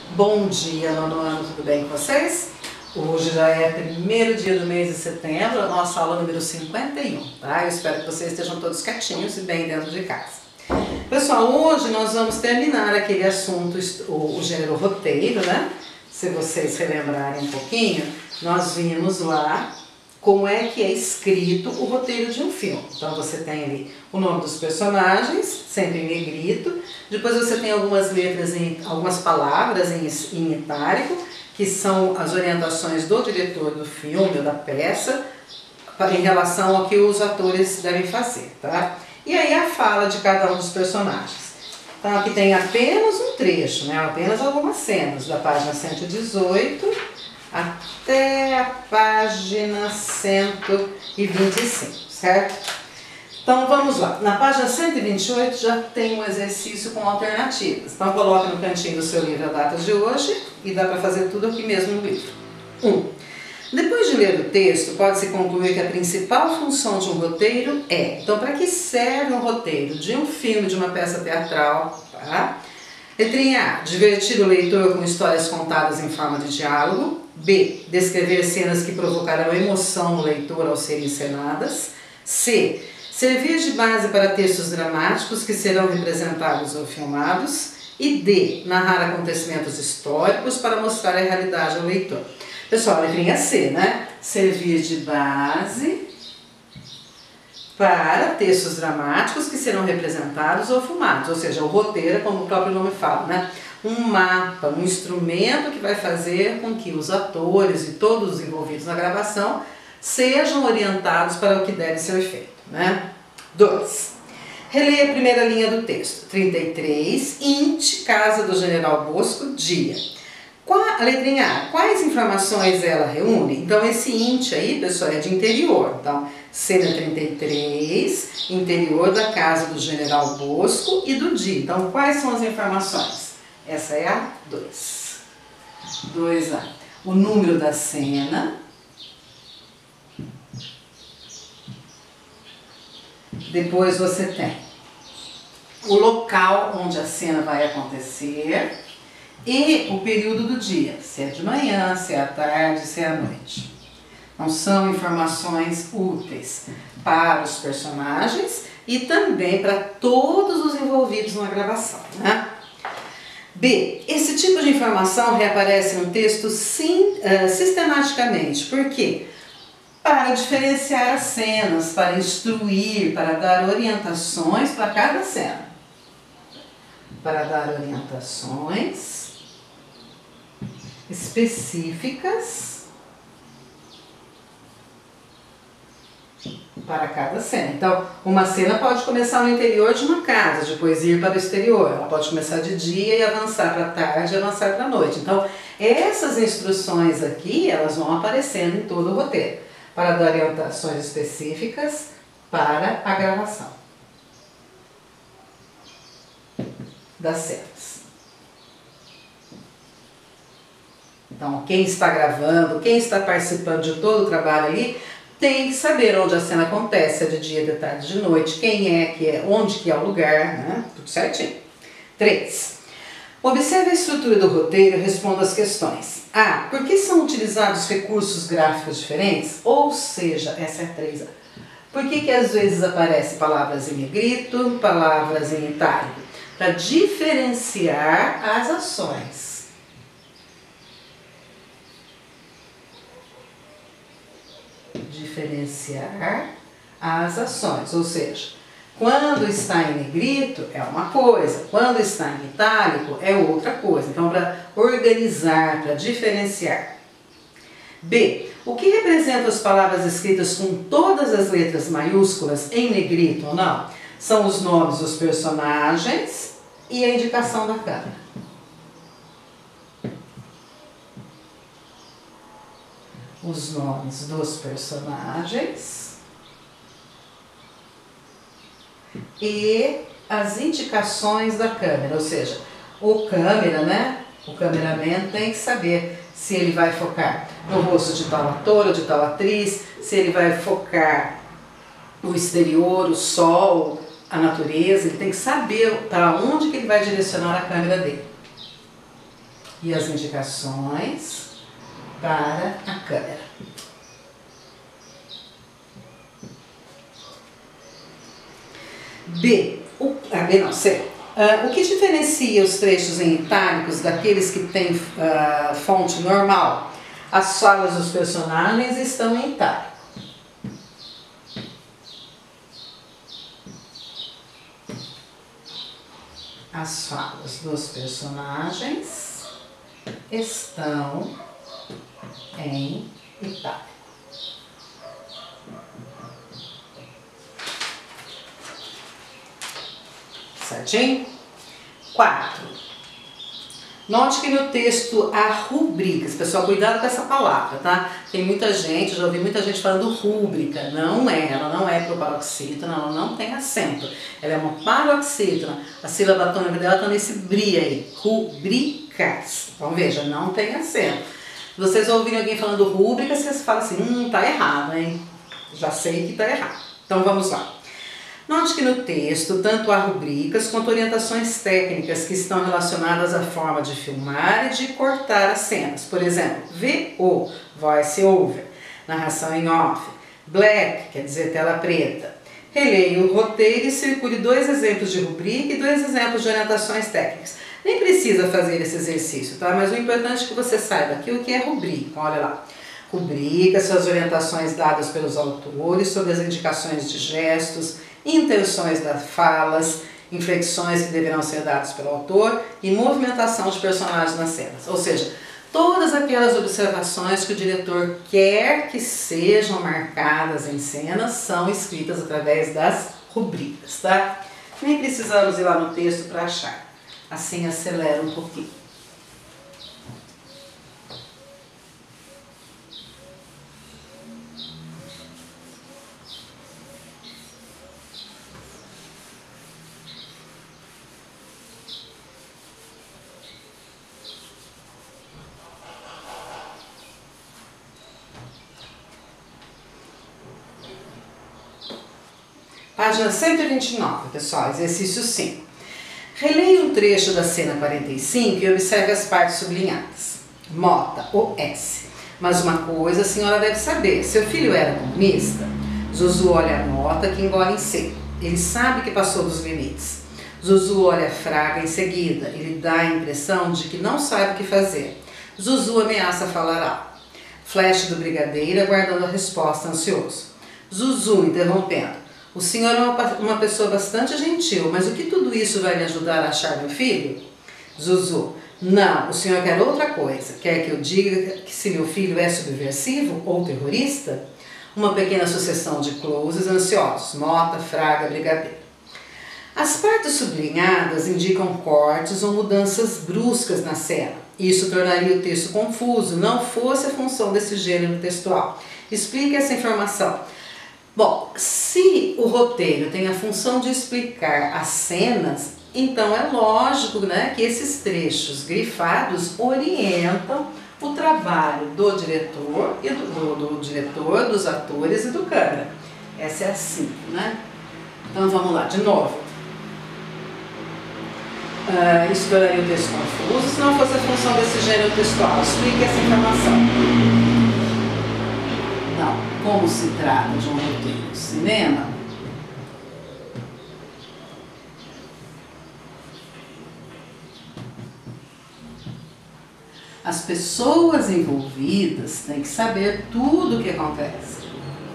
Bom dia, nono ano, tudo bem com vocês? Hoje já é primeiro dia do mês de setembro, a nossa aula número 51, tá? Eu espero que vocês estejam todos quietinhos e bem dentro de casa. Pessoal, hoje nós vamos terminar aquele assunto, o gênero roteiro, né? Se vocês relembrarem um pouquinho, nós vimos lá como é que é escrito o roteiro de um filme. Então você tem ali o nome dos personagens, sempre em negrito, depois você tem algumas letras, algumas palavras em itálico, que são as orientações do diretor do filme ou da peça, em relação ao que os atores devem fazer, tá? E aí a fala de cada um dos personagens. Então aqui tem apenas um trecho, né? Apenas algumas cenas, da página 118 até a página 125, certo? Então vamos lá. Na página 128 já tem um exercício com alternativas. Então coloque no cantinho do seu livro a data de hoje e dá para fazer tudo aqui mesmo no livro. 1. Depois de ler o texto, pode-se concluir que a principal função de um roteiro é... Então, para que serve um roteiro de um filme, de uma peça teatral, tá? Letrinha A. Divertir o leitor com histórias contadas em forma de diálogo. B. Descrever cenas que provocarão emoção no leitor ao serem encenadas. C. Servir de base para textos dramáticos que serão representados ou filmados. E D. Narrar acontecimentos históricos para mostrar a realidade ao leitor. Pessoal, letrinha C, né? Servir de base para textos dramáticos que serão representados ou filmados, ou seja, o roteiro, como o próprio nome fala, né? Um mapa, um instrumento que vai fazer com que os atores e todos os envolvidos na gravação sejam orientados para o que deve ser feito, né? 2. Releia a primeira linha do texto. 33, int, casa do General Bosco, dia. A letrinha A, quais informações ela reúne? Então esse int aí, pessoal, é de interior. Então, cena 33, interior da casa do General Bosco e do dia. Então, quais são as informações? Essa é a 2. 2A. O número da cena. Depois você tem o local onde a cena vai acontecer e o período do dia, se é de manhã, se é à tarde, se é à noite. Então são informações úteis para os personagens e também para todos os envolvidos na gravação, né? B. Esse tipo de informação reaparece no texto sistematicamente. Por quê? Para diferenciar as cenas, para instruir, para dar orientações para cada cena. Para dar orientações específicas para cada cena. Então, uma cena pode começar no interior de uma casa, depois ir para o exterior. Ela pode começar de dia e avançar para a tarde e avançar para a noite. Então, essas instruções aqui, elas vão aparecendo em todo o roteiro, para dar orientações específicas para a gravação das cenas. Então, quem está gravando, quem está participando de todo o trabalho ali, tem que saber onde a cena acontece, se é de dia, de tarde, de noite, quem é, que é, onde que é o lugar, né? Tudo certinho. 3. Observe a estrutura do roteiro e responda as questões. A. Por que são utilizados recursos gráficos diferentes? Ou seja, essa é a 3A. Por que às vezes aparecem palavras em negrito, palavras em itálico? Para diferenciar as ações. Diferenciar as ações, ou seja, quando está em negrito é uma coisa, quando está em itálico é outra coisa. Então, para organizar, para diferenciar. B. O que representa as palavras escritas com todas as letras maiúsculas em negrito ou não? São os nomes dos personagens e a indicação da câmera. Os nomes dos personagens e as indicações da câmera, ou seja, o câmera, né? O cameraman tem que saber se ele vai focar no rosto de tal ator ou de tal atriz, se ele vai focar no exterior, o sol, a natureza, ele tem que saber para onde que ele vai direcionar a câmera dele. e as indicações para a câmera. C. O que diferencia os trechos em itálicos daqueles que têm fonte normal? As falas dos personagens estão em itálico. As falas dos personagens estão em itálico. Certinho? 4. Note que no texto há rubricas. Pessoal, cuidado com essa palavra, tá? Tem muita gente, já ouvi muita gente falando rúbrica. Não é, ela não é proparoxítona, ela não tem acento. Ela é uma paroxítona. A sílaba tônica dela está nesse bri aí. Rubricas. Então veja, não tem acento. Se vocês ouvirem alguém falando rúbrica, vocês falam assim, tá errado, hein? Já sei que tá errado. Então vamos lá. Note que no texto tanto há rubricas quanto orientações técnicas que estão relacionadas à forma de filmar e de cortar as cenas. Por exemplo, VO, voice over, narração em off, black, quer dizer tela preta. Releia o roteiro e circule 2 exemplos de rubrica e 2 exemplos de orientações técnicas. Nem precisa fazer esse exercício, tá? Mas o importante é que você saiba aqui o que é rubrica. Olha lá. Rubrica são as orientações dadas pelos autores sobre as indicações de gestos, intenções das falas, inflexões que deverão ser dadas pelo autor e movimentação de personagens nas cenas. Ou seja, todas aquelas observações que o diretor quer que sejam marcadas em cenas são escritas através das rubricas, tá? Nem precisamos ir lá no texto para achar. Assim acelera um pouquinho. Página 129, pessoal, exercício 5. Releia um trecho da cena 45 e observe as partes sublinhadas. Mota, OS. Mas uma coisa a senhora deve saber, seu filho era comunista? Zuzu olha a Mota que engole em seco. Ele sabe que passou dos limites. Zuzu olha a Fraga em seguida. Ele dá a impressão de que não sabe o que fazer. Zuzu ameaça falar algo. Flash do brigadeiro aguardando a resposta ansioso. Zuzu interrompendo. O senhor é uma pessoa bastante gentil, mas o que tudo isso vai me ajudar a achar meu filho? Zuzu. Não, o senhor quer outra coisa. Quer que eu diga que se meu filho é subversivo ou terrorista? Uma pequena sucessão de closes ansiosos. Mota, Fraga, brigadeiro. As partes sublinhadas indicam cortes ou mudanças bruscas na cena. Isso tornaria o texto confuso, não fosse a função desse gênero textual. Explique essa informação. Bom, se o roteiro tem a função de explicar as cenas, então é lógico, né, que esses trechos grifados orientam o trabalho do diretor, dos atores e do câmera. Essa é a 5, né? Então vamos lá, de novo. Isso tornaria o texto confuso se não fosse a função desse gênero textual. Explique essa informação. Não. Como se trata de um roteiro de cinema, as pessoas envolvidas têm que saber tudo o que acontece.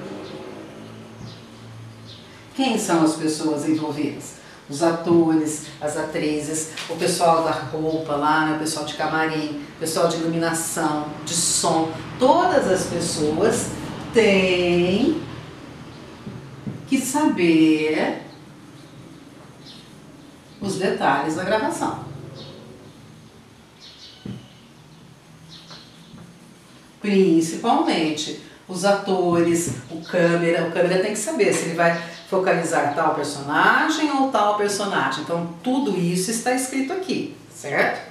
Quem são as pessoas envolvidas? Os atores, as atrizes, o pessoal da roupa lá, né, o pessoal de camarim, o pessoal de iluminação, de som, todas as pessoas têm que saber os detalhes da gravação. Principalmente os atores, o câmera tem que saber se ele vai focalizar tal personagem ou tal personagem. Então tudo isso está escrito aqui, certo?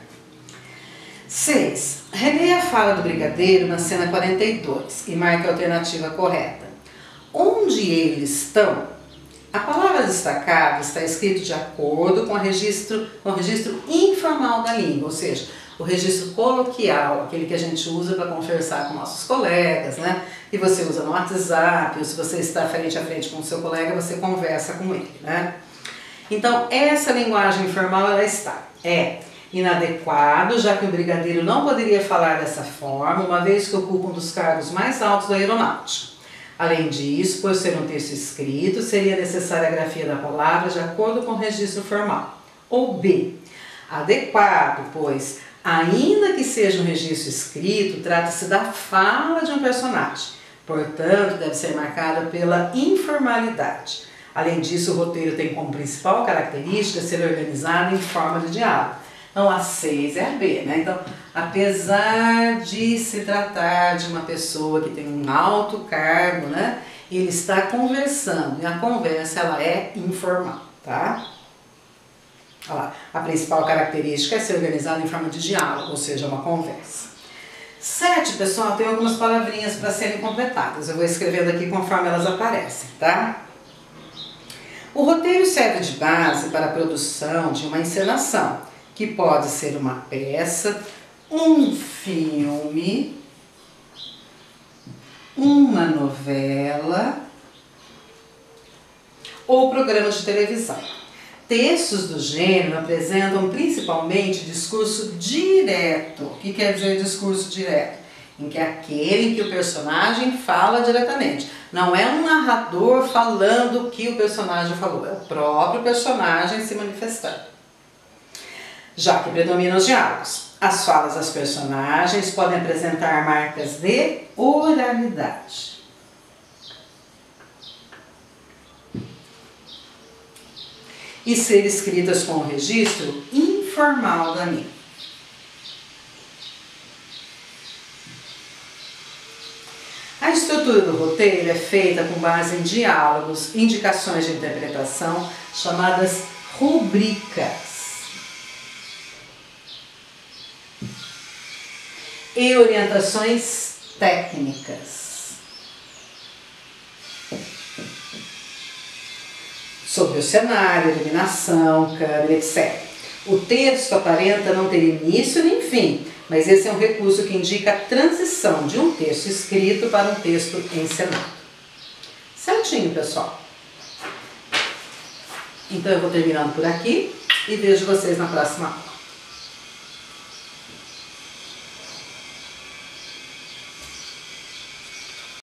6. Releia a fala do brigadeiro na cena 42 e marque a alternativa correta. Onde eles estão? A palavra destacada está escrito de acordo com o registro informal da língua, ou seja, o registro coloquial, aquele que a gente usa para conversar com nossos colegas, né? E você usa no WhatsApp, ou se você está frente a frente com o seu colega, você conversa com ele, né? Então, essa linguagem informal, ela é inadequado, já que o brigadeiro não poderia falar dessa forma, uma vez que ocupa um dos cargos mais altos da aeronáutica. Além disso, por ser um texto escrito, seria necessária a grafia da palavra de acordo com o registro formal. Ou B, adequado, pois, ainda que seja um registro escrito, trata-se da fala de um personagem. Portanto, deve ser marcada pela informalidade. Além disso, o roteiro tem como principal característica ser organizado em forma de diálogo. Então, a 6 é a B, né? Então, apesar de se tratar de uma pessoa que tem um alto cargo, né? Ele está conversando, e a conversa, ela é informal, tá? Olha lá, a principal característica é ser organizado em forma de diálogo, ou seja, uma conversa. 7, pessoal, tem algumas palavrinhas para serem completadas. Eu vou escrevendo aqui conforme elas aparecem, tá? O roteiro serve de base para a produção de uma encenação, que pode ser uma peça, um filme, uma novela ou programa de televisão. Textos do gênero apresentam principalmente discurso direto. O que quer dizer discurso direto? Em que é aquele em que o personagem fala diretamente. Não é um narrador falando o que o personagem falou, é o próprio personagem se manifestando. Já que predominam os diálogos, as falas das personagens podem apresentar marcas de oralidade. E ser escritas com o registro informal da língua. A estrutura do roteiro é feita com base em diálogos, indicações de interpretação, chamadas rubricas, e orientações técnicas sobre o cenário, iluminação, câmera, etc. O texto aparenta não ter início nem fim, mas esse é um recurso que indica a transição de um texto escrito para um texto encenado. Certinho, pessoal? Então eu vou terminando por aqui e vejo vocês na próxima aula.